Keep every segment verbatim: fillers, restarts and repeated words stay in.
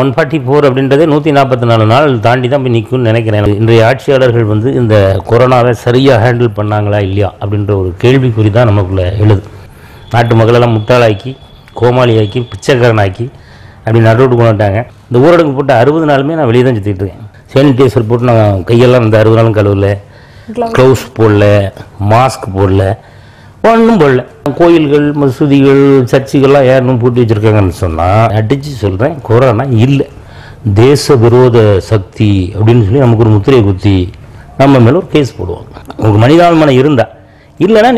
One forty four அப்படின்றதே நூற்றி நாற்பத்தி நாலு நாள் தாண்டி தான் போய் நிற்கும்னு நினைக்கிறேன். இன்றைய ஆட்சியாளர்கள் வந்து இந்த கொரோனாவை சரியாக ஹேண்டில் பண்ணாங்களா இல்லையா அப்படின்ற ஒரு கேள்விக்குறி தான் நமக்குள்ளே எழுது. நாட்டு மக்களெல்லாம் முட்டாளாக்கி கோமாளியாக்கி பிச்சைக்காரனாக்கி அப்படி நடுவிட்டு கொண்டுட்டாங்க. இந்த ஊரடங்கு போட்டு அறுபது நாளுமே நான் வெளியே தான் சுற்றிட்டு இருக்கேன். சானிடைசர் போட்டு நான் கையெல்லாம் இந்த அறுபது நாளும் கழுவல, க்ளவுஸ் போடல, மாஸ்க் போடல, ஒன்றும் போடல. கோயில்கள் மசூதிகள் சர்ச்சுகள்லாம் ஏறணும் பூட்டி வச்சுருக்காங்கன்னு சொன்னால் அடித்து சொல்கிறேன், கொரோனா இல்லை, தேச விரோத சக்தி அப்படின்னு சொல்லி நமக்கு ஒரு முத்திரையை குத்தி நம்ம மேலே ஒரு கேஸ் போடுவாங்க. உங்களுக்கு மனிதாபிமானம் இருந்தால், இல்லைன்னா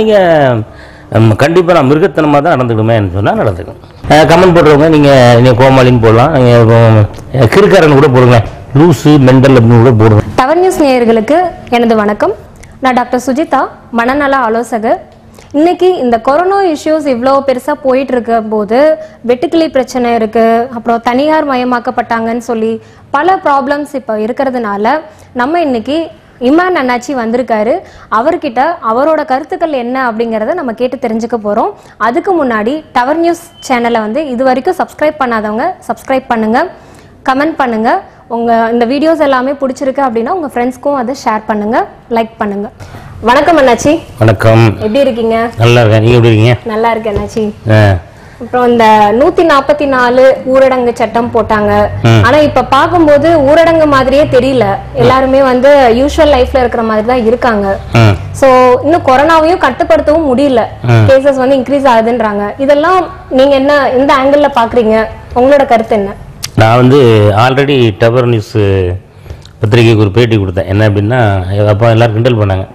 நீங்கள் கண்டிப்பாக நான் மிருகத்தனமாக தான் நடந்துக்கணுமேன்னு சொன்னால் நடந்துக்கணும். கமெண்ட் போடுறவங்க நீங்கள் நீங்கள் கோமாளின்னு போடலாம், நீங்கள் கிறுக்காரன் கூட போடுங்க, லூஸு மெண்டல் அப்படின்னு கூட போடுங்க. டவர் நியூஸ் நேயர்களுக்கு எனது வணக்கம். நான் டாக்டர் சுஜிதா, மனநல ஆலோசகர். இன்னைக்கு இந்த கொரோனா இஷ்யூஸ் இவ்வளோ பெருசாக போயிட்டு இருக்க போது வெட்டுக்கிளி பிரச்சனை இருக்கு, அப்புறம் தனியார் மயமாக்கப்பட்டாங்கன்னு சொல்லி பல ப்ராப்ளம்ஸ் இப்போ இருக்கிறதுனால நம்ம இன்னைக்கு இமான் அண்ணாச்சி வந்திருக்காரு. அவர்கிட்ட அவரோட கருத்துக்கள் என்ன அப்படிங்கிறத நம்ம கேட்டு தெரிஞ்சுக்க போகிறோம். அதுக்கு முன்னாடி டவர் நியூஸ் சேனலை வந்து இது வரைக்கும் சப்ஸ்கிரைப் பண்ணாதவங்க சப்ஸ்கிரைப் பண்ணுங்க, கமெண்ட் பண்ணுங்க. உங்கள் இந்த வீடியோஸ் எல்லாமே பிடிச்சிருக்கு அப்படின்னா உங்கள் ஃப்ரெண்ட்ஸ்க்கும் அதை ஷேர் பண்ணுங்க, லைக் பண்ணுங்க. வணக்கம் அண்ணாச்சி. வணக்கம். எப்படி இருக்கீங்க? நல்லா இருக்கேன். நீங்க எப்படி இருக்கீங்க? நல்லா இருக்கேன் அண்ணாச்சி. அப்புறம் இந்த நூத்தி நாற்பத்தி நாலு ஊரடங்கு சட்டம் போட்டாங்க. ஆனா இப்ப பாக்கும்போது ஊரடங்கு மாதிரியே தெரியல. எல்லாருமே வந்து யூசுவல் லைஃப்ல இருக்கிற மாதிரி தான் இருக்காங்க. சோ இன்னும் கொரோனாவையும் கட்டுப்படுத்தவும் முடியல, கேசஸ் வந்து இன்க்ரீஸ் ஆகுதுன்றாங்க. இதெல்லாம் நீங்க என்ன எந்த ஆங்கிள் பாக்குறீங்க? உங்களோட கருத்து என்ன? நான் வந்து ஆல்ரெடி டவர் நியூஸ் பத்திரிகைக்கு ஒரு பேட்டி கொடுத்தேன். என்ன அப்படின்னா, அப்போ எல்லோரும் கிண்டல் பண்ணாங்க,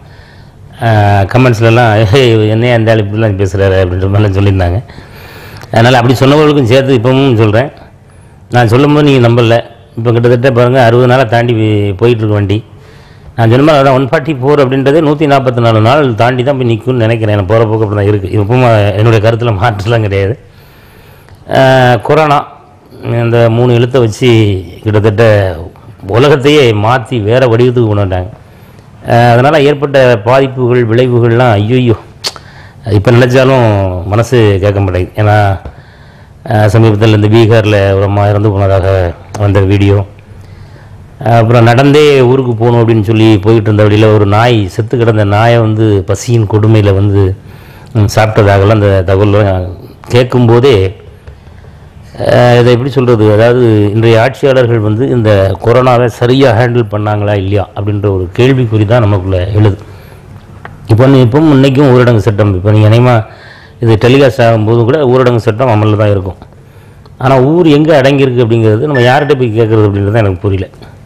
கமெண்ட்ஸ்லாம் என்னையா அந்த ஆள் இப்படிலாம் பேசுகிறாரு அப்படின்ற மாதிரிலாம் சொல்லியிருந்தாங்க. அதனால் அப்படி சொன்னவர்களுக்கும் சேர்த்து இப்பவும் சொல்கிறேன். நான் சொல்லும்போது நீங்கள் நம்பலை. இப்போ கிட்டத்தட்ட பாருங்கள், அறுபது நாளாக தாண்டி போயிட்டுருக்கு வண்டி. நான் சொன்ன மாதிரி அதான் ஒன் ஃபார்ட்டி ஃபோர் அப்படின்றதே நூற்றி நாற்பத்தி நாலு நாள் தாண்டி தான் போய் நிற்கும்னு நினைக்கிறேன். எனக்கு போகிற போக்கு அப்படி தான் இருக்குது. இப்பவும் என்னுடைய கருத்தில் மாற்றலாம் கிடையாது. கொரோனா இந்த மூணு எழுத்தை வச்சு கிட்டத்தட்ட உலகத்தையே மாற்றி வேறு வடிவத்துக்கு கொண்டு வந்தாங்க. அதனால் ஏற்பட்ட பாதிப்புகள் விளைவுகள்லாம் ஐயோ இப்போ நினச்சாலும் மனசு கேட்க மாட்டேங்குது. ஏன்னா சமீபத்தில் இந்த பீகாரில் ஒரு அம்மா இறந்து போனதாக வந்த வீடியோ, அப்புறம் நடந்தே ஊருக்கு போகணும் அப்படின்னு சொல்லி போயிட்டு இருந்த வழியில் ஒரு நாய் செத்து கிடந்த நாயை வந்து பசியின் கொடுமையில் வந்து சாப்பிட்டதாகலாம் அந்த தகவலாம் கேட்கும்போதே இதை எப்படி சொல்கிறது, அதாவது இன்றைய ஆட்சியாளர்கள் வந்து இந்த கொரோனாவை சரியாக ஹேண்டில் பண்ணாங்களா இல்லையா அப்படின்ற ஒரு கேள்விக்குறி தான் நமக்குள்ளே எழுது. இப்போ இப்போ இன்றைக்கும் ஊரடங்கு சட்டம், இப்போ நீங்கள் இனிமேல் இது டெலிகாஸ்ட் ஆகும்போதும் கூட ஊரடங்கு சட்டம் அமலில் தான் இருக்கும். ஆனால் ஊர் எங்கே அடங்கியிருக்கு அப்படிங்கிறது நம்ம யார்கிட்ட போய் கேட்குறது அப்படின்றது எனக்கு புரியல.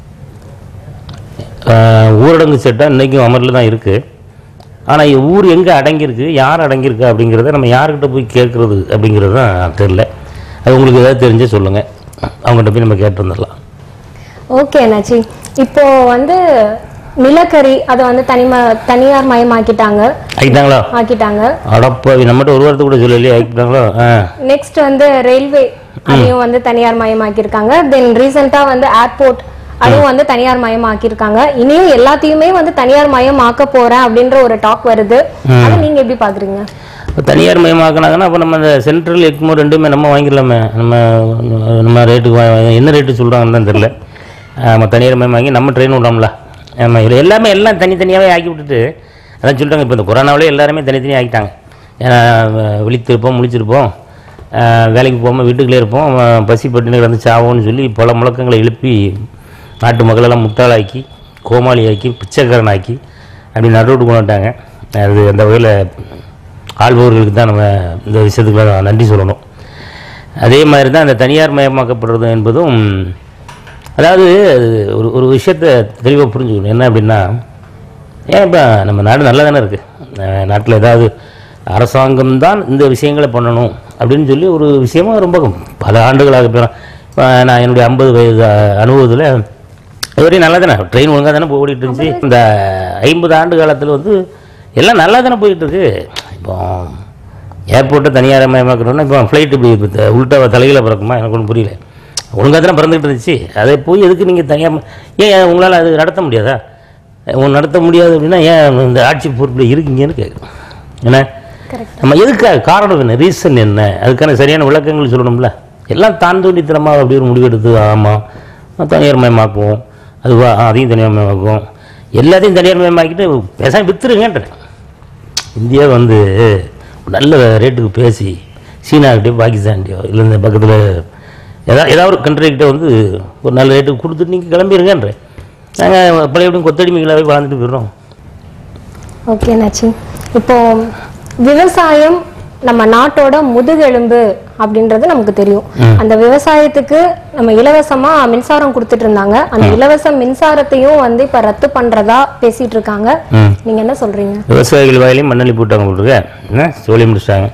ஊரடங்கு சட்டம் இன்றைக்கும் அமலில் தான் இருக்குது. ஆனால் ஊர் எங்கே அடங்கியிருக்கு, யார் அடங்கியிருக்கா அப்படிங்கிறத நம்ம யார்கிட்ட போய் கேட்குறது அப்படிங்கிறது தான் தெரில. அது உங்களுக்கு ஏதாவது தெரிஞ்சே சொல்லுங்கள், அவங்ககிட்ட போய் நம்ம கேட்டு வந்துடலாம். ஓகே அண்ணாச்சி. இப்போ வந்து நிலக்கரி அதை வந்து தனிம தனியார் மயமாக்கிட்டாங்க. ஆக்கிட்டாங்களா? ஆக்கிட்டாங்க. அடப்பா, நம்மகிட்ட ஒரு வாரத்தை கூட சொல்லலையே, ஆக்கிட்டாங்களா? நெக்ஸ்ட் வந்து ரயில்வே அதையும் வந்து தனியார் மயமாக்கியிருக்காங்க. தென் ரீசெண்டாக வந்து ஏர்போர்ட் அதுவும் வந்து தனியார் மயமாக்கியிருக்காங்க. இனியும் எல்லாத்தையுமே வந்து தனியார் மயம் ஆக்க போறேன் அப்படின்ற ஒரு டாக் வருது. அதை நீங்க எப்படி பாக்குறீங்க? இப்போ தனியார் மயமாக்கினாங்கன்னா அப்போ நம்ம அந்த சென்ட்ரல் எக்மோ ரெண்டுமே நம்ம வாங்கிடலாமே. நம்ம நம்ம ரேட்டுக்கு என்ன ரேட்டு சொல்கிறாங்கன்னு தான் தெரில. நம்ம தனியார் மயம் வாங்கி நம்ம ட்ரெயின் விடாமல. நம்ம இதில் எல்லாமே எல்லாம் தனித்தனியாகவே ஆக்கி விட்டுட்டு அதான் சொல்லிட்டாங்க. இப்போ இந்த கொரோனாவிலே எல்லாருமே தனித்தனியாக ஆக்கிட்டாங்க. ஏன்னா விழித்திருப்போம், முழிச்சிருப்போம், வேலைக்கு போகாமல் வீட்டுக்குள்ளே இருப்போம், பசி பட்டினி கிடந்து சாவோன்னு சொல்லி பல முழக்கங்களை எழுப்பி நாட்டு மக்களெல்லாம் முட்டாளாக்கி கோமாளியாக்கி பிச்சைக்காரனாக்கி அப்படி நடுவிட்டு கொண்டுட்டாங்க. அது அந்த வகையில் ஆள்பவர்களுக்கு தான் நம்ம இந்த விஷயத்துக்கு நன்றி சொல்லணும். அதே மாதிரி தான் அந்த தனியார் மயமாக்கப்படுறது என்பதும், அதாவது ஒரு ஒரு விஷயத்தை தெளிவாக புரிஞ்சுக்கணும். என்ன அப்படின்னா, ஏன் இப்போ நம்ம நாடு நல்லா தானே இருக்குது, நாட்டில் ஏதாவது அரசாங்கம்தான் இந்த விஷயங்களை பண்ணணும் அப்படின்னு சொல்லி ஒரு விஷயமாக ரொம்ப பல ஆண்டுகளாக போகிறோம். இப்போ நான் என்னுடைய ஐம்பது வயது அனுபவத்தில் இதுவரையும் நல்லா தானே ட்ரெயின் ஒழுங்காக தானே ஓடிட்டு இருந்துச்சு. இந்த ஐம்பது ஆண்டு காலத்தில் வந்து எல்லாம் நல்லா தானே போயிட்டுருக்கு. இப்போ ஏர்போர்ட்டை தனியார் மயமாக்கணும்னா இப்போ ஃப்ளைட் இப்படி இப்போ உள்ட்டா தலைகளை பிறக்குமா, எனக்கு ஒன்றும் புரியல. ஒழுங்காக தானே பிறந்துக்கிட்டு இருந்துச்சு. அதை போய் எதுக்கு நீங்கள் தனியாக ஏன் உங்களால் அது நடத்த முடியாதா? உங்க நடத்த முடியாது அப்படின்னா ஏன் இந்த ஆட்சி பொறுப்பில் இருக்கீங்கன்னு கேட்குறோம். ஏன்னா நம்ம எதுக்காக, காரணம் என்ன, ரீசன் என்ன, அதுக்கான சரியான விளக்கங்கள் சொல்லணும்ல. எல்லாம் தான் தோண்டித்தனமாக அப்படி ஒரு முடிவெடுத்து ஆமாம் தனியார் மயமாக்குவோம், அதுவா அதையும் தனியார் மயமாக்குவோம், எல்லாத்தையும் தனியார் மயமாக்கிட்டு பேசாமல் விற்றுருங்கன்றேன். இந்தியா வந்து நல்ல ரேட்டுக்கு பேசி சீனாக்கிட்டேயோ பாகிஸ்தான்கிட்டையோ இல்லை இந்த பக்கத்தில் ஏதாவது ஏதாவது ஒரு கண்ட்ரிக்கிட்ட வந்து ஒரு நல்ல ரேட்டுக்கு கொடுத்துட்டு நீங்கள் கிளம்பிடுங்கன்றேன். நாங்கள் பழைய எப்படியும் கொத்தடிமைகளாகவே வாழ்ந்துட்டு போயிடுறோம். ஓகே நாச்சி, இப்போ விவசாயம் நம்ம நாட்டோட முதுகெலும்பு அப்படின்றது நமக்கு தெரியும். அந்த விவசாயத்துக்கு நம்ம இலவசமா மின்சாரம் கொடுத்துட்டு இருந்தாங்க. அந்த இலவச மின்சாரத்தையும் வந்து இப்ப ரத்து பண்றதா பேசிட்டு இருக்காங்க. நீங்க என்ன சொல்றீங்க? விவசாயிகள் வாயிலையும் மண்ணள்ளி போட்டாங்க போட்டுருக்க என்ன சொல்லி முடிச்சிட்டாங்க.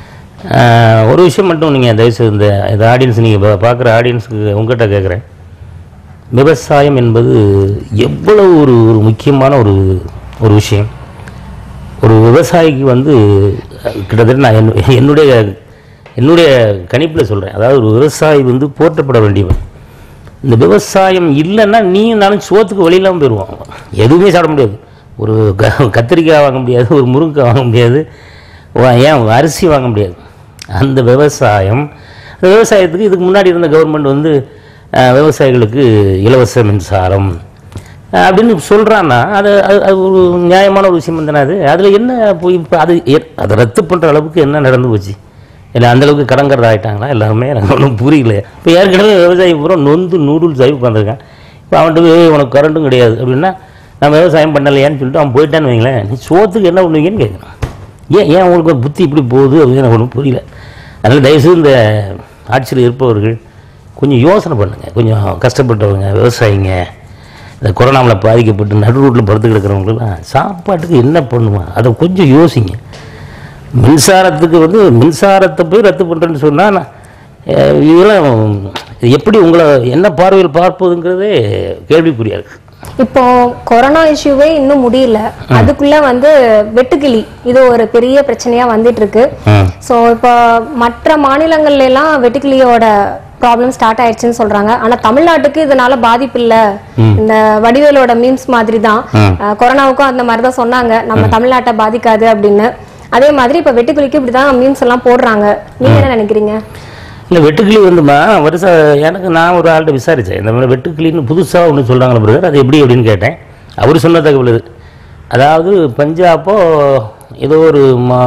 ஒரு விஷயம் மட்டும் நீங்கள் தயவுசெய்து இந்த இந்த ஆடியன்ஸ் நீங்கள் பார்க்குற ஆடியன்ஸுக்கு உங்கள்கிட்ட கேட்குறேன். விவசாயம் என்பது எவ்வளவு ஒரு ஒரு முக்கியமான ஒரு ஒரு விஷயம். ஒரு விவசாயிக்கு வந்து கிட்டத்தட்ட நான் என் என்னுடைய என்னுடைய கணிப்பில் சொல்கிறேன். அதாவது ஒரு விவசாயி வந்து போற்றப்பட வேண்டியவன். இந்த விவசாயம் இல்லைன்னா நீயும் நானும் சோத்துக்கு வழியில்லாமல் போயிடுவோம். எதுவுமே சாப்பிட முடியாது. ஒரு க கத்திரிக்காய் வாங்க முடியாது, ஒரு முருங்கைக்காய் வாங்க முடியாது, ஏன் அரிசி வாங்க முடியாது. அந்த விவசாயம் அந்த விவசாயத்துக்கு இதுக்கு முன்னாடி இருந்த கவர்மெண்ட் வந்து விவசாயிகளுக்கு இலவச மின்சாரம் அப்படின்னு சொல்கிறான்னா அது அது ஒரு நியாயமான ஒரு விஷயம் தானே. அது அதில் என்ன போய் இப்போ அது அதை ரத்து பண்ணுற அளவுக்கு என்ன நடந்து போச்சு? இல்லை அந்தளவுக்கு கடங்கிறது ஆகிட்டாங்களா எல்லாருமே? எனக்கு ஒன்றும் புரியல. இப்போ ஏற்கனவே விவசாயி பூரா நொந்து நூடுல்ஸ் ஆகி உட்காந்துருக்கேன். இப்போ அவன்கிட்ட போய் உனக்கு கரண்ட்டும் கிடையாது அப்படின்னா நான் விவசாயம் பண்ணலையான்னு சொல்லிட்டு அவன் போயிட்டான்னு வைங்களேன், நீ சோத்துக்கு என்ன பண்ணுவீங்கன்னு கேட்குறான். ஏன் ஏன் உங்களுக்கு புத்தி இப்படி போகுது அப்படின்னு எனக்கு ஒன்றும் புரியல. அதனால் தயவுசெய்து இந்த ஆட்சியில் இருப்பவர்கள் கொஞ்சம் யோசனை பண்ணுங்கள். கொஞ்சம் கஷ்டப்பட்டவங்க விவசாயிங்க, இந்த கொரோனாவில் பாதிக்கப்பட்டு நடு ரோட்டில் படுத்து கிடக்கிறவங்களுக்குலாம் சாப்பாட்டுக்கு என்ன பண்ணுவான் அதை கொஞ்சம் யோசிங்க. மின்சாரத்துக்கு வந்து மின்சாரத்தை போய் ரத்து பண்ணுறேன்னு சொன்னால் இதெல்லாம் எப்படி உங்களை என்ன பார்வையில் பார்ப்பதுங்கிறதே கேள்விக்குறியா இருக்குது. இப்போ கொரோனா இஷ்யூவே இன்னும் முடியல, அதுக்குள்ள வந்து வெட்டுக்கிளி இது ஒரு பெரிய பிரச்சனையா வந்துட்டு இருக்கு. சோ இப்போ மற்ற மாநிலங்கள்ல எல்லாம் வெட்டுக்கிளியோட ப்ராப்ளம் ஸ்டார்ட் ஆயிடுச்சுன்னு சொல்றாங்க. ஆனா தமிழ்நாட்டுக்கு இதனால பாதிப்பு இல்ல. இந்த வடிவேலோட மீம்ஸ் மாதிரி தான் கொரோனாவுக்கும் அந்த மாதிரி தான் சொன்னாங்க, நம்ம தமிழ்நாட்டை பாதிக்காது அப்படின்னு. அதே மாதிரி இப்ப வெட்டுக்கிளிக்கு இப்படிதான் மீம்ஸ் எல்லாம் போடுறாங்க. நீங்க என்ன நினைக்கிறீங்க? இல்லை வெட்டுக்கிளி வந்துமா வருஷம் எனக்கு நான் ஒரு ஆள்கிட்ட விசாரித்தேன். இந்த மாதிரி வெட்டுக்கிளின்னு புதுசாக ஒன்று சொல்கிறாங்களே பிரதர், அது எப்படி அப்படின்னு கேட்டேன். அவர் சொன்ன தகவல் இது. அதாவது பஞ்சாபோ ஏதோ ஒரு மா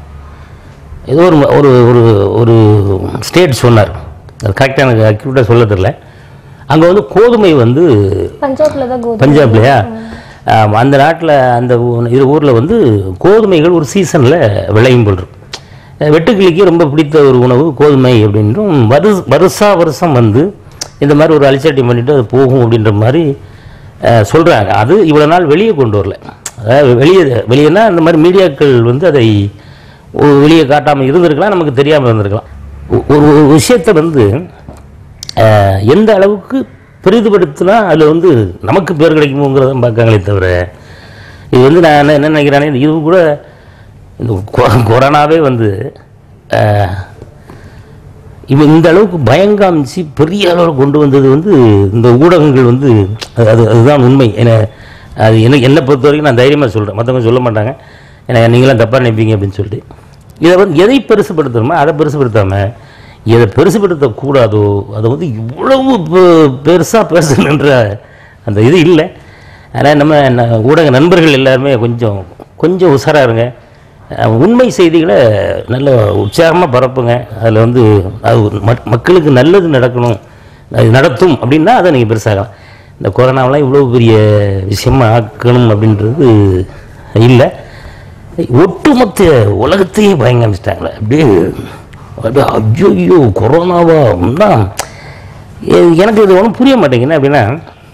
ஏதோ ஒரு ஒரு ஒரு ஒரு ஸ்டேட் சொன்னார், அது கரெக்டாக எனக்கு அக்யூரேட்டாக சொல்ல தெரியல. அங்கே வந்து கோதுமை வந்து பஞ்சாப்ல தான் பஞ்சாப்லையா அந்த நாட்டில் அந்த இது ஊரில் வந்து கோதுமைகள் ஒரு சீசனில் விளையும் போல் இருக்கும். வெட்டுக்கிளிக்கு ரொம்ப பிடித்த ஒரு உணவு கோதுமை அப்படின்றும் வரு வருஷா வருஷம் வந்து இந்த மாதிரி ஒரு அலிச்சாட்டி பண்ணிவிட்டு அது போகும் அப்படின்ற மாதிரி சொல்கிறாங்க. அது இவ்வளோ நாள் வெளியே கொண்டு வரல. அதாவது வெளியே வெளியேனா இந்த மாதிரி மீடியாக்கள் வந்து அதை வெளியே காட்டாமல் இருந்திருக்கலாம், நமக்கு தெரியாமல் இருந்திருக்கலாம். ஒரு விஷயத்தை வந்து எந்த அளவுக்கு பெரிதுபடுத்தினா அதில் வந்து நமக்கு பேர் கிடைக்குமோங்கிறத பார்க்காங்களே தவிர, இது வந்து நான் என்ன நினைக்கிறேனே, இது கூட இந்த கொரோனாவே வந்து இவன் இந்த அளவுக்கு பயங்காமிச்சு பெரிய அளவில் கொண்டு வந்தது வந்து இந்த ஊடகங்கள் வந்து அது அதுதான் உண்மை. ஏன்னா அது எனக்கு என்னை பொறுத்த வரைக்கும் நான் தைரியமாக சொல்கிறேன், மற்றவங்க சொல்ல மாட்டாங்க, ஏன்னா நீங்களாம் தப்பாக நினைப்பீங்க அப்படின்னு சொல்லிட்டு. இதை வந்து எதை பெருசுப்படுத்தணுமோ அதை பெருசுப்படுத்தாமல் எதை பெருசுப்படுத்தக்கூடாதோ அதை வந்து இவ்வளவு பெருசாக பேசணுன்ற அந்த இது இல்லை. ஆனால் நம்ம ஊடக நண்பர்கள் எல்லாருமே கொஞ்சம் கொஞ்சம் உஷாராக இருங்க. உண்மை செய்திகளை நல்ல உற்சாகமாக பரப்புங்க. அதில் வந்து அது மக்களுக்கு நல்லது நடக்கணும், அது நடத்தும் அப்படின்னா அதை நீங்கள் பெருசாகலாம். இந்த கொரோனாவெலாம் இவ்வளோ பெரிய விஷயமா ஆக்கணும் அப்படின்றது இல்லை. ஒட்டுமொத்த உலகத்தையே பயங்கமிச்சிட்டாங்களே அப்படியே அப்படியே ஐயோ ஐயோ கொரோனாவா தான். எனக்கு இது ஒன்றும் புரிய மாட்டேங்குது. அப்படின்னா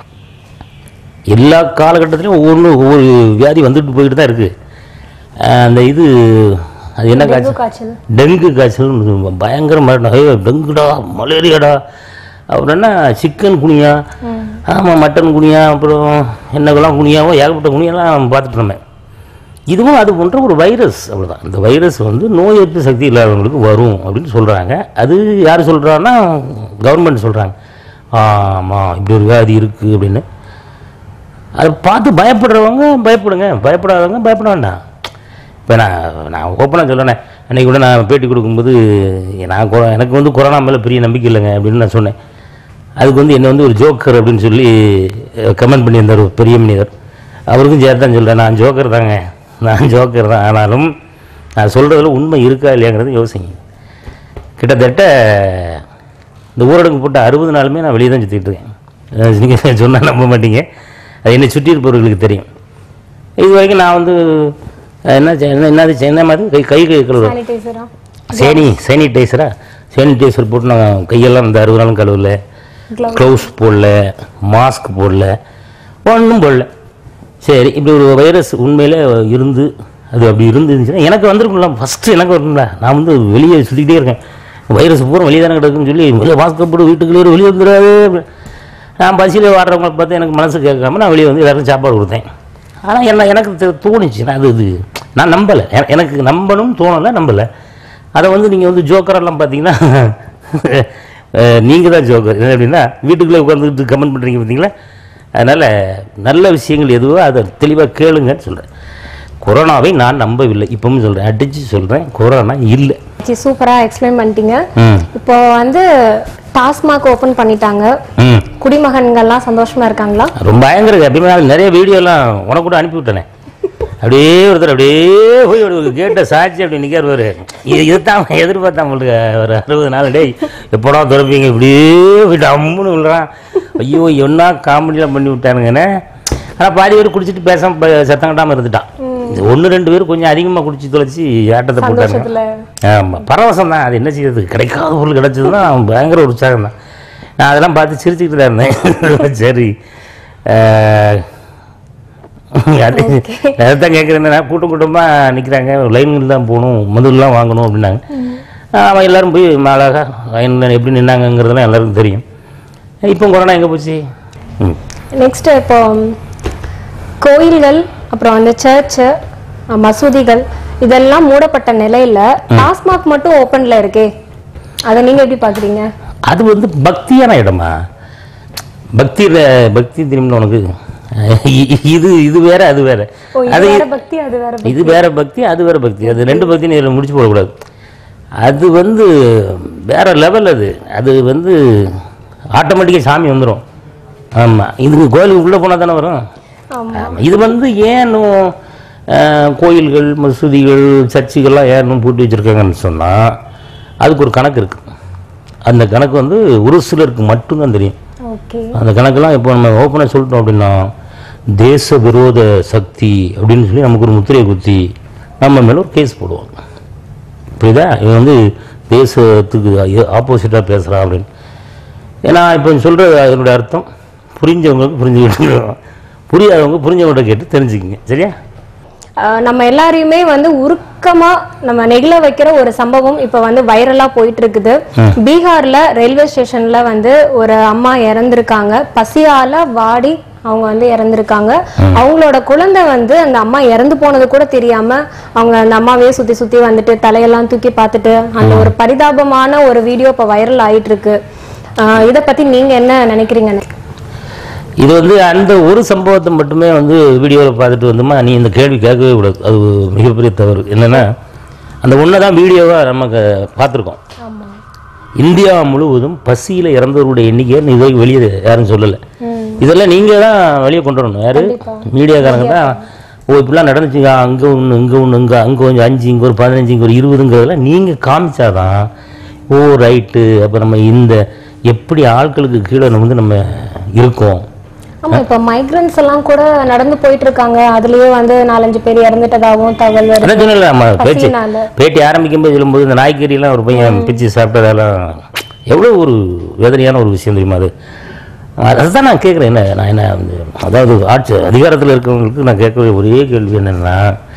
எல்லா காலகட்டத்திலையும் ஒவ்வொன்று ஒவ்வொரு வியாதி வந்துட்டு போய்கிட்டு தான் இருக்குது. அந்த இது அது என்ன காய்ச்சல், டெங்கு காய்ச்சல் பயங்கர மரணம். டெங்குடா மலேரியாடா அப்புறம் என்ன சிக்கன் குனியா, ஆமாம் மட்டன் குனியா, அப்புறம் என்னக்கெல்லாம் குனியாவோ ஏகப்பட்ட குனியெல்லாம் பார்த்துட்டு இருந்தேன். இதுவும் அது போன்ற ஒரு வைரஸ், அவ்வளோதான். இந்த வைரஸ் வந்து நோய் எதிர்ப்பு சக்தி இல்லாதவங்களுக்கு வரும் அப்படின்னு சொல்கிறாங்க. அது யார் சொல்கிறாங்கன்னா கவர்மெண்ட் சொல்கிறாங்க. ஆமாம் இப்படி ஒரு வியாதி இருக்குது அப்படின்னு. அதை பார்த்து பயப்படுறவங்க பயப்படுங்க, பயப்படாதவங்க பயப்பட வேண்டாம். இப்போ நான் நான் ஓப்பனாக சொல்கிறேன், அன்றைக்கி கூட நான் பேட்டி கொடுக்கும்போது நான் கொ எனக்கு வந்து கொரோனா மேலே பெரிய நம்பிக்கை இல்லைங்க அப்படின்னு நான் சொன்னேன். அதுக்கு வந்து என்னை வந்து ஒரு ஜோக்கர் அப்படின்னு சொல்லி கமெண்ட் பண்ணியிருந்தார் ஒரு பெரிய மனிதர். அவருக்கும் சேர்த்து தான் சொல்கிறேன், நான் ஜோக்கர் தாங்க, நான் ஜோக்கர் தான். ஆனாலும் நான் சொல்கிறதுல உண்மை இருக்கா இல்லையாங்கிறது யோசிங்க. கிட்டத்தட்ட இந்த ஊரடங்கு போட்ட அறுபது நாளுமே நான் வெளியே தான் சுற்றிட்டு இருக்கேன். நீங்கள் சொன்னால் நம்ப மாட்டீங்க, அது என்னை சுற்றி இருப்பவர்களுக்கு தெரியும். இது வரைக்கும் நான் வந்து என்ன என்ன என்னது என்ன மாதிரி கை கை கை கழுவுறேன், சேனி சானிடைசரா சானிடைசர் போட்டு நான் கையெல்லாம் இந்த அறுபது நாளும் கழுவல, க்ளவுஸ் போடல, மாஸ்க் போடல, ஒன்றும் போடல. சரி, இப்படி ஒரு வைரஸ் உண்மையில் இருந்து அது அப்படி இருந்துச்சுன்னா எனக்கு வந்துருக்கும்ல, ஃபஸ்ட்டு எனக்கு வரணும்ல. நான் வந்து வெளியே சுற்றிக்கிட்டே இருக்கேன், வைரஸ் பூரா வெளியே தானே கிடக்குன்னு சொல்லி வெளியே மாஸ்க் போட்டு வீட்டுக்குள்ளே வெளியே வந்துடாது. நான் பஸ்ஸில் வாடுறவங்களை பார்த்து எனக்கு மனசு கேட்காம நான் வெளியே வந்து எல்லாருக்கும் சாப்பாடு கொடுத்தேன். ஆனால் என்ன எனக்கு தோணுச்சு, நான் அது இது நான் நம்பலை, எனக்கு நம்பணும் தோணலை, நம்பலை. அதை வந்து நீங்கள் வந்து ஜோக்கரெல்லாம் பார்த்தீங்கன்னா நீங்கள் தான் ஜோக்கர். என்ன அப்படின்னா வீட்டுக்குள்ளே உட்காந்துக்கிட்டு கமெண்ட் பண்ணுறீங்க பார்த்தீங்களா. அதனால் நல்ல விஷயங்கள் எதுவோ அதை தெளிவாக கேளுங்கன்னு சொல்கிறேன். கொரோனாவை நான் நம்பவில்லை, இப்பவும் சொல்கிறேன், அடித்து சொல்கிறேன், கொரோனா இல்லை. சூப்பராக எக்ஸ்பிளைன் பண்ணிட்டீங்க. இப்போ வந்து டாஸ்மாக் ஓப்பன் பண்ணிட்டாங்க, குடிமகன்கள்லாம் சந்தோஷமா இருக்காங்களா? ரொம்ப பயங்கர அப்படியே நிறைய வீடியோலாம் உனக்கு கூட அனுப்பி விட்டேனே. அப்படியே ஒருத்தர் அப்படியே போய் ஒரு கேட்டை சாட்சி அப்படி நிற்கிறார். இதுதான் எதிர்பார்த்தா உங்களுக்கு ஒரு அறுபது நாள் டே எப்படா திறப்பீங்க, இப்படியே போயிட்டு அம்முன்னு விழுறான். ஐயோ என்ன காமெடியெலாம் பண்ணி விட்டானுங்கண்ணே. ஆனால் பாதி பேர் குடிச்சிட்டு பேசாம சத்தம் கட்டாமல் இருந்துட்டான். ஒன்று ரெண்டு பேர் கொஞ்சம் அதிகமாக குடிச்சு தொலைச்சி ஆட்டத்தை போட்டாங்க. ஆமாம், பரவசம் தான், அது என்ன செய்யறது, கிடைக்காத பொருள் கிடைச்சதுன்னா பயங்கர உற்சாகம் தான். நான் அதெல்லாம் பார்த்து சிரிச்சுக்கிட்டு தான் இருந்தேன். சரி, அது அதைத்தான் கேட்குறேன். கூட்டம் கூட்டமாக நிற்கிறாங்க, லைன்கள் தான் போகணும், மதுலாம் வாங்கணும் அப்படின்னாங்க. அவன் எல்லோரும் போய் அழகாக லைனில் எப்படி நின்னாங்கங்கிறதுலாம் எல்லாருக்கும் தெரியும். இப்போ கொரோனா எங்கே போச்சு? நெக்ஸ்ட் இப்போ கோயில்கள், அப்புறம் அந்த சர்ச்சு, மசூதிகள் இதெல்லாம் மூடப்பட்ட நிலையில டாஸ்மாக் மட்டும் ஓப்பன்ல இருக்கே, அதை நீங்க எப்படி பாக்குறீங்க? அது வந்து பக்தியான இடமா? பக்தி பக்தி தெரியுமா உனக்கு? இது இது வேற அது வேற, அது பக்தி அது வேற, இது வேற பக்தி அது வேற பக்தி, அது ரெண்டு பக்தி நீ முடிச்சு போடக்கூடாது. அது வந்து வேற லெவல். அது அது வந்து ஆட்டோமேட்டிக்காக சாமி வந்துடும். ஆமாம், இதுக்கு கோயிலுக்கு உள்ளே போனால் தானே வரும். இது வந்து ஏன் கோயில்கள், மசூதிகள், சர்ச்சுகள்லாம் ஏன் பூட்டி வச்சுருக்காங்கன்னு சொன்னால் அதுக்கு ஒரு கணக்கு இருக்குது. அந்த கணக்கு வந்து ஒரு சிலருக்கு மட்டும்தான் தெரியும். அந்த கணக்கெல்லாம் இப்போ நம்ம ஓப்பனாக சொல்லிட்டோம் அப்படின்னா தேச விரோத சக்தி அப்படின்னு சொல்லி நமக்கு ஒரு முத்திரையை குத்தி நம்ம மேலே ஒரு கேஸ் போடுவாங்க. புரியுதா? இவன் வந்து தேசத்துக்கு ஆப்போசிட்டாக பேசுகிறான் அப்படின்னு. ஏன்னா இப்போ சொல்கிற அதனுடைய அர்த்தம் புரிஞ்சவங்களுக்கு புரிஞ்சுக்கிட்டு, புரியாதவங்க புரிஞ்சவங்கள்ட்ட கேட்டு தெரிஞ்சுக்கிங்க. சரியா? நம்ம எல்லாரையுமே வந்து உருக்கமா நம்ம நெகிழ வைக்கிற ஒரு சம்பவம் இப்ப வந்து வைரலா போயிட்டு இருக்குது. பீகார்ல ரயில்வே ஸ்டேஷன்ல வந்து ஒரு அம்மா இறந்திருக்காங்க, பசியால வாடி அவங்க வந்து இறந்திருக்காங்க. அவங்களோட குழந்தை வந்து அந்த அம்மா இறந்து போனது கூட தெரியாம அவங்க அந்த அம்மாவே சுத்தி சுத்தி வந்துட்டு தலையெல்லாம் தூக்கி பார்த்துட்டு அந்த ஒரு பரிதாபமான ஒரு வீடியோ இப்ப வைரல் ஆயிட்டு இருக்கு. இதை பத்தி நீங்க என்ன நினைக்கிறீங்க? இது வந்து அந்த ஒரு சம்பவத்தை மட்டுமே வந்து வீடியோவில் பார்த்துட்டு வந்தோமா நீ இந்த கேள்வி கேட்கவே கூடாது. அது மிகப்பெரிய தவறு. என்னென்னா அந்த ஒன்றை தான் வீடியோவாக நமக்கு பார்த்துருக்கோம். இந்தியா முழுவதும் பசியில் இறந்தவருடைய எண்ணிக்கை இதை வெளியே யாரும் சொல்லலை. இதெல்லாம் நீங்கள் தான் வெளியே கொண்டு வரணும். யார்? மீடியாக்காரங்க தான். ஓ இப்படிலாம் நடந்துச்சுங்க, அங்கே ஒன்று இங்கே ஒன்று இங்கே அங்கே கொஞ்சம் அஞ்சு இங்கே ஒரு பதினஞ்சு இங்கே ஒரு இருபதுங்கிறதெல்லாம் நீங்கள் காமிச்சாதான் ஓ ரைட்டு அப்போ நம்ம இந்த எப்படி ஆட்களுக்கு கீழே வந்து நம்ம இருக்கோம். ஆமா, இப்ப மைக்ரன்ஸ் எல்லாம் கூட நடந்து போயிட்டு இருக்காங்க, அதுலயே வந்து நாலஞ்சு பேர் இறந்துட்டதாகவும் தகவல் வருது. பேச்சு பேட்டி ஆரம்பிக்கும் போது சொல்லும்போது இந்த நாய்க்கறி எல்லாம் ஒரு பையன் பிச்சு சாப்பிட்டதெல்லாம் எவ்வளவு ஒரு வேதனையான ஒரு விஷயம் தெரியுமா? அது அதுதான் நான் கேட்குறேன். என்ன நான் என்ன அதாவது ஆட்சி அதிகாரத்தில் இருக்கிறவங்களுக்கு நான் கேட்குற ஒரே கேள்வி என்னென்னா,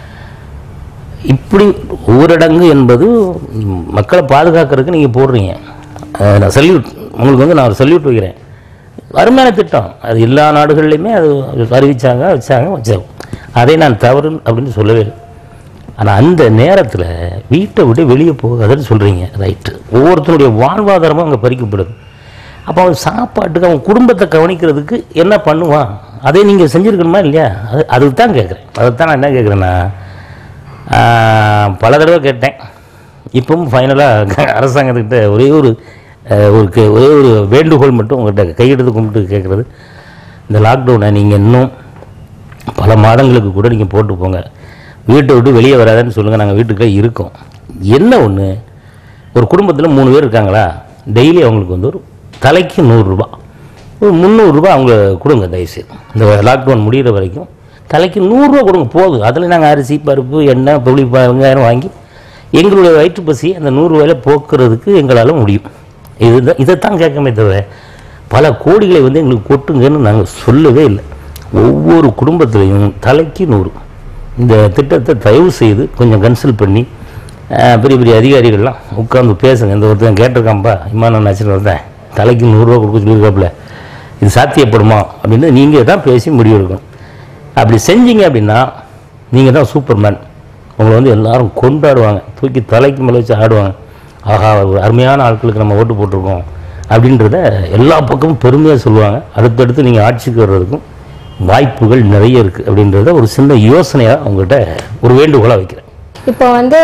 இப்படி ஊரடங்கு என்பது மக்களை பாதுகாக்கிறதுக்கு நீங்கள் போடுறீங்க. நான் சல்யூட் உங்களுக்கு வந்து நான் ஒரு சல்யூட் வைக்கிறேன். அருமையான திட்டம். அது எல்லா நாடுகள்லையுமே அது அறிவிச்சாங்க, வச்சாங்க வச்சாங்க அதை நான் தவறு அப்படின்னு சொல்லவே இல்லை. ஆனால் அந்த நேரத்தில் வீட்டை விட்டு வெளியே போகாதுன்னு சொல்கிறீங்க. ரைட்டு, ஒவ்வொருத்தருடைய வாழ்வாதாரமும் அங்கே பறிக்கப்படுது. அப்போ அவன் சாப்பாட்டுக்கு அவன் குடும்பத்தை கவனிக்கிறதுக்கு என்ன பண்ணுவான்? அதை நீங்கள் செஞ்சுருக்கணுமா இல்லையா? அது அதுக்கு தான் கேட்குறேன். அதுக்கு தான் நான் என்ன கேட்குறேன்னா, பல தடவை கேட்டேன். இப்பவும் ஃபைனலாக அரசாங்கத்துக்கிட்ட ஒரே ஒரு ஒரு ஒரே ஒரு வேண்டுகோள் மட்டும் உங்கள்கிட்ட கையெடுத்து கும்பிட்டு கேட்குறது, இந்த லாக்டவுனை நீங்கள் இன்னும் பல மாதங்களுக்கு கூட நீங்கள் போட்டு போங்க, வீட்டை விட்டு வெளியே வராதுன்னு சொல்லுங்கள், நாங்கள் வீட்டுக்குள்ளே இருக்கோம். என்ன ஒன்று, ஒரு குடும்பத்தில் மூணு பேர் இருக்காங்களா, டெய்லி அவங்களுக்கு வந்து ஒரு தலைக்கு நூறுரூபா ஒரு முந்நூறுரூபா அவங்க கொடுங்க தயவுசெய்து. இந்த லாக்டவுன் முடிகிற வரைக்கும் தலைக்கு நூறுரூவா கொடுங்க போதும். அதில் நாங்கள் அரிசி பருப்பு எண்ணெய் புளி வெங்காயம் வாங்கி எங்களுடைய வயிற்று பசி அந்த நூறுரூவாயில் போக்குறதுக்கு எங்களால் முடியும். இதுதான் இதைத்தான் கேட்கமே தவிர பல கோடிகளை வந்து எங்களுக்கு கொட்டுங்கன்னு நாங்கள் சொல்லவே இல்லை. ஒவ்வொரு குடும்பத்திலையும் தலைக்கு நூறு இந்த திட்டத்தை தயவு செய்து கொஞ்சம் கன்சல்ட் பண்ணி பெரிய பெரிய அதிகாரிகள்லாம் உட்காந்து பேசுங்க. இந்த ஒருத்தன் கேட்டிருக்காம்பா இம்மான் நச்சுன்னு வந்தேன், தலைக்கு நூறுரூவா கொடுக்க சொல்லியிருக்காப்புல, இது சாத்தியப்படுமா அப்படின்னு நீங்கள் தான் பேசி முடிவு எடுக்கணும். அப்படி செஞ்சீங்க அப்படின்னா நீங்கள் தான் சூப்பர்மேன். உங்களை வந்து எல்லாரும் கொண்டாடுவாங்க, தூக்கி தலைக்கு மேலே வச்சு ஆடுவாங்க. ஆஹா, ஒரு அருமையான ஆட்களுக்கு நம்ம ஓட்டு போட்டிருக்கோம் அப்படின்றத எல்லா பக்கமும் பெருமையாக சொல்லுவாங்க. அடுத்தடுத்து நீங்கள் ஆட்சிக்கு வர்றதுக்கும் வாய்ப்புகள் நிறைய இருக்குது அப்படின்றத ஒரு சின்ன யோசனையாக உங்கள்கிட்ட ஒரு வேண்டுகோளாக வைக்கிறேன். இப்போ வந்து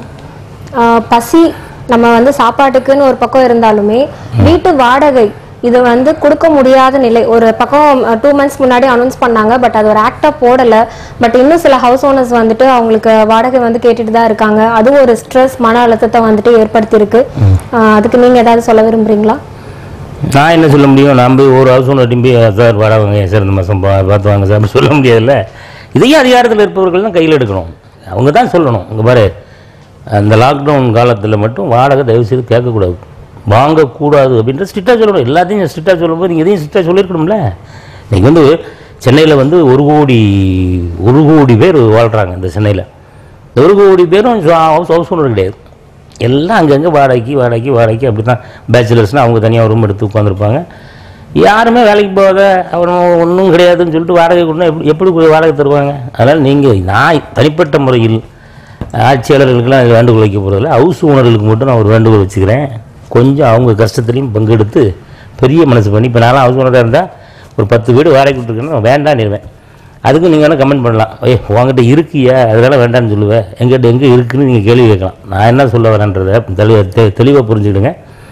பசி நம்ம வந்து சாப்பாட்டுக்குன்னு ஒரு பக்கம் இருந்தாலுமே வீட்டு வாடகை இது வந்து கொடுக்க முடியாத நிலை. ஒரு பக்கம் டூ மந்த்ஸ் முன்னாடி அனௌன்ஸ் பண்ணாங்க, பட் அது ஒரு ஆக்டா போடலை. பட் இன்னும் சில ஹவுஸ் ஓனர்ஸ் வந்துட்டு அவங்களுக்கு வாடகை வந்து கேட்டுட்டு தான் இருக்காங்க. அதுவும் ஒரு ஸ்ட்ரெஸ் மன அழுத்தத்தை வந்துட்டு ஏற்படுத்தியிருக்கு. அதுக்கு நீங்கள் ஏதாவது சொல்ல விரும்புறீங்களா? நான் என்ன சொல்ல முடியும், நான் போய் ஒரு ஹவுஸ் ஓனர் போய் சார் வாடகைங்க சார் இந்த மாதம் பார்த்து வாங்க சார் சொல்ல முடியாதுல்ல. இதையும் அதிகாரத்தில் இருப்பவர்கள் தான் கையில் எடுக்கணும், அவங்க தான் சொல்லணும். இங்கே பாரு, அந்த லாக்டவுன் காலத்தில் மட்டும் வாடகை தயவுசெய்து கேட்கக்கூடாது, வாங்கக்கூடாது அப்படின்ற ஸ்ட்ரிக்டாக சொல்லணும். எல்லாத்தையும் ஸ்ட்ரிக்டாக சொல்லும்போது நீங்கள் எதையும் ஸ்ட்ரிக்டாக சொல்லியிருக்கணும்ல. நீங்கள் வந்து சென்னையில் வந்து ஒரு கோடி ஒரு கோடி பேர் வாழ்கிறாங்க. இந்த சென்னையில் ஒரு கோடி பேரும் ஹவுஸ் ஹவுஸ் ஓனர் கிடையாது. எல்லாம் அங்கங்கே வாடகைக்கு வாடகைக்கு வாடகைக்கு அப்படி தான். பேச்சுலர்ஸ்னால் அவங்க தனியாக ரூம் எடுத்து உட்காந்துருப்பாங்க. யாருமே வேலைக்கு போகாத அவனும் ஒன்றும் கிடையாதுன்னு சொல்லிட்டு வாடகை கொடுத்தா எப்படி எப்படி வாடகை தருவாங்க? அதனால் நீங்கள் நான் தனிப்பட்ட முறையில் ஆட்சியாளர்களுக்கெல்லாம் அது வேண்டுகோள் வைக்க போகிறதில்ல, ஹவுஸ் ஓனர்களுக்கு மட்டும் நான் ஒரு வேண்டுகோள் வச்சுக்கிறேன். கொஞ்சம் அவங்க கஷ்டத்துலையும் பங்கெடுத்து பெரிய மனசு பண்ணி, இப்போ நானும் ஹவுஸ் ஓனராக இருந்தால் ஒரு பத்து வீடு வாடகை கொடுத்துருக்கேன்னா வேண்டான்னு இருவேன். அதுக்கும் நீங்கள் வேணால் கமெண்ட் பண்ணலாம், ஏ உங்ககிட்ட இருக்கியா அதனால வேண்டான்னு சொல்லுவேன், எங்கிட்ட எங்கே இருக்குதுன்னு நீங்கள் கேள்வி கேட்கலாம். நான் என்ன சொல்ல வரேன்றதை தெளிவ தெ தெளிவாக புரிஞ்சுக்கிடுங்க.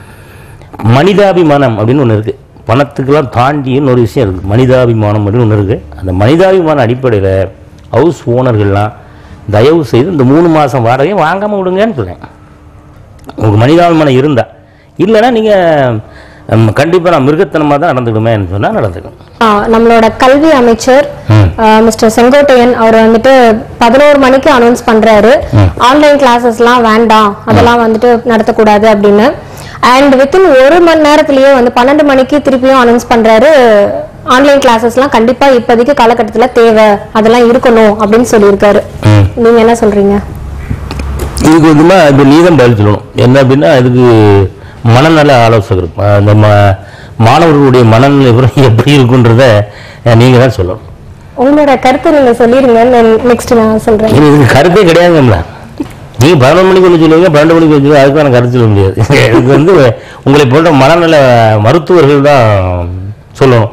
மனிதாபிமானம் அப்படின்னு ஒன்று இருக்குது, பணத்துக்கெல்லாம் தாண்டின்னு ஒரு விஷயம் இருக்குது. மனிதாபிமானம் அப்படின்னு ஒன்று இருக்குது. அந்த மனிதாபிமான அடிப்படையில் ஹவுஸ் ஓனர்கள்லாம் தயவு செய்து இந்த மூணு மாதம் வாடகையும் வாங்காமல் விடுங்கன்னு சொல்கிறேன். உங்களுக்கு மனிதாபிமானம் இருந்தால், இல்லைன்னா நீங்கள் கண்டிப்பாக நான் மிருகத்தனமாக தான் நடந்துக்கணுமேன்னு சொன்னால் நடந்துக்கணும். நம்மளோட கல்வி அமைச்சர் மிஸ்டர் செங்கோட்டையன் அவர் வந்துட்டு பதினோரு மணிக்கு அனௌன்ஸ் பண்றாரு, ஆன்லைன் கிளாஸஸ்லாம் வேண்டாம், அதெல்லாம் வந்துட்டு நடத்தக்கூடாது அப்படின்னு. அண்ட் வித்தின் ஒரு மணி நேரத்திலேயே வந்து பன்னெண்டு மணிக்கு திருப்பியும் அனௌன்ஸ் பண்றாரு, ஆன்லைன் கிளாஸஸ்லாம் கண்டிப்பா இப்போதைக்கு காலகட்டத்தில் தேவை, அதெல்லாம் இருக்கணும் அப்படின்னு சொல்லியிருக்காரு. நீங்க என்ன சொல்றீங்க? இதுக்கு வந்துமா இப்போ நீதான் பதில் சொல்லணும். என்ன அப்படின்னா இதுக்கு மனநல ஆலோசகர், அந்த மாணவர்களுடைய மனநிலை எப்படி இருக்குன்றத நீங்கள் தான் சொல்லணும். உங்களோட கருத்து நீங்கள் சொல்லிடுங்க, நெக்ஸ்ட் நான் சொல்கிறேன். இதுக்கு கருத்தே கிடையாதுங்களா, நீங்கள் பதினொன்று மணிக்கு ஒன்று சொல்லுவீங்க, பன்னெண்டு மணிக்கு ஒன்று சொல்லுவீங்க, அதுக்கு நான் கருத்து சொல்ல முடியாது. இதுக்கு வந்து உங்களை போன்ற மனநல மருத்துவர்கள் தான் சொல்லணும்.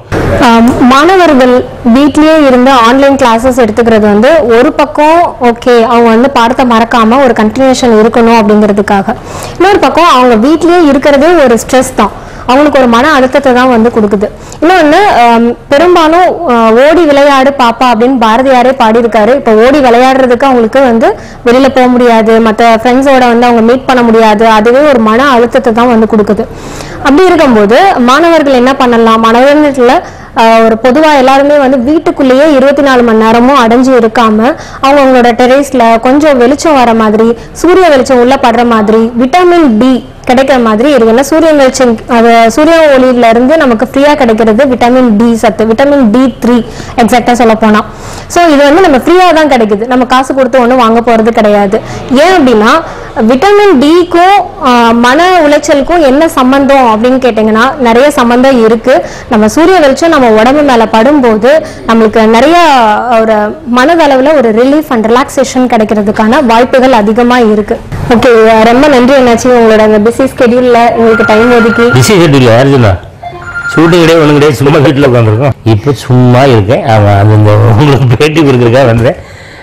மாணவர்கள் வீட்லயே இருந்து ஆன்லைன் கிளாஸஸ் எடுத்துக்கிறது வந்து ஒரு பக்கம் ஓகே, அவங்க வந்து பாடத்தை மறக்காம ஒரு கண்டினியூஷன் இருக்கணும் அப்படிங்கிறதுக்காக. இன்னொரு பக்கம் அவங்க வீட்லயே இருக்கிறதே ஒரு ஸ்ட்ரெஸ் தான், அவங்களுக்கு ஒரு மன அழுத்தத்தை தான் வந்து கொடுக்குது. இன்னொன்று, பெரும்பாலும் ஓடி விளையாடு பாப்பா அப்படின்னு பாரதியாரே பாடியிருக்காரு. இப்போ ஓடி விளையாடுறதுக்கு அவங்களுக்கு வந்து வெளியில போக முடியாது, மற்ற ஃப்ரெண்ட்ஸோட வந்து அவங்க மீட் பண்ண முடியாது, அதுவே ஒரு மன அழுத்தத்தை தான் வந்து கொடுக்குது. அப்படி இருக்கும்போது மாணவர்கள் என்ன பண்ணலாம், மாணவர்கள ஒரு பொதுவாக எல்லாருமே வந்து வீட்டுக்குள்ளேயே இருபத்தி நாலு மணி நேரமும் அடைஞ்சு இருக்காம அவங்க அவங்களோட டெரேஸ்ல கொஞ்சம் வெளிச்சம் வர மாதிரி, சூரிய வெளிச்சம் உள்ள படுற மாதிரி, விட்டமின் டி கிடைக்கிற மாதிரி இருக்குன்னா, சூரிய வெளிச்சம் அது சூரிய ஒளியில இருந்து நமக்கு ஃப்ரீயா கிடைக்கிறது விட்டமின் டி சத்து, விட்டமின் டி த்ரீ எக்ஸாக்டா சொல்ல போனா. ஸோ இது வந்து நம்ம ஃப்ரீயா தான் கிடைக்குது, நம்ம காசு கொடுத்து ஒன்றும் வாங்க போறது கிடையாது. ஏன் அப்படின்னா விட்டமின் டிக்கும் மன உளைச்சலுக்கும் என்ன சம்பந்தம் அப்படின்னு கேட்டீங்கன்னா நிறைய சம்பந்தம் இருக்கு. நம்ம சூரிய வெளிச்சம் நம்ம உடம்பு மேல படும்போது நம்மளுக்கு நிறைய ஒரு மனதளவுல ஒரு ரிலீஃப் அண்ட் ரிலாக்ஸேஷன் கிடைக்கிறதுக்கான வாய்ப்புகள் அதிகமா இருக்கு. ஓகே, ரொம்ப நன்றி என்னாச்சு, உங்களோட அந்த பிஸி ஸ்கெடியூல்ல உங்களுக்கு டைம் ஒதுக்கி. பிஸி ஸ்கெடியூல் யாருச்சுன்னா ஷூட்டிங் கிடையாது, ஒன்றும் கிடையாது, சும்மா வீட்டில் உட்காந்துருக்கோம். இப்போ சும்மா இருக்கேன். ஆமாம், அது இந்த உங்களுக்கு பேட்டி கொடுக்குறதுக்காக வந்தேன்.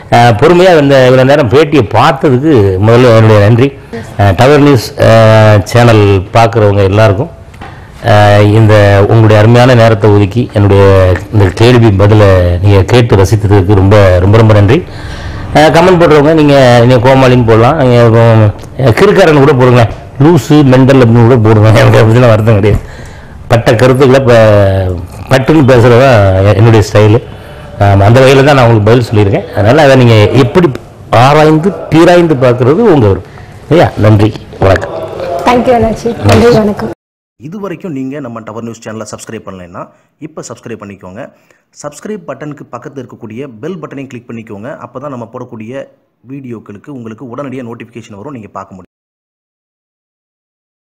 பொறுமையாக இந்த இவ்வளோ நேரம் பேட்டியை பார்த்ததுக்கு முதல்ல என்னுடைய நன்றி. டவர் நியூஸ் சேனல் பார்க்குறவங்க எல்லாருக்கும் இந்த உங்களுடைய அருமையான நேரத்தை ஒதுக்கி என்னுடைய இந்த கேள்வி பதிலை நீங்கள் கேட்டு ரசித்ததுக்கு ரொம்ப ரொம்ப ரொம்ப நன்றி. கமெண்ட் போடுறவங்க நீங்கள் நீங்கள் கோமாளின்னு போடலாம், நீங்கள் கிறுக்காரன் கூட போடுங்க, லூஸு மெண்டல் அப்படின்னு கூட போடுங்க, எனக்கு அப்படிலாம் வருத்தம் கிடையாது. பட்ட கருத்துக்களை இப்போ பட்டுன்னு பேசுகிறது தான் என்னுடைய ஸ்டைலு. அந்த வகையில் தான் நான் உங்களுக்கு பதில் சொல்லியிருக்கேன். அதனால் அதை நீங்கள் எப்படி ஆராய்ந்து பீராய்ந்து பார்க்குறது உங்கள் வரும் இல்லையா. நன்றி, வணக்கம். தேங்க்யூ அண்ணாச்சி. நன்றி, வணக்கம். இது வரைக்கும் நீங்கள் நம்ம டவர் நியூஸ் சேனலை சப்ஸ்கிரைப் பண்ணலைன்னா இப்போ சப்ஸ்கிரைப் பண்ணிக்கோங்க. சப்ஸ்கிரைப் பட்டனுக்கு பக்கத்தில் இருக்கக்கூடிய பெல் பட்டனையும் கிளிக் பண்ணிக்கோங்க. அப்போ தான் நம்ம போடக்கூடிய வீடியோக்களுக்கு உங்களுக்கு உடனடியாக நோட்டிஃபிகேஷன் வரும், நீங்கள் பார்க்க முடியும்.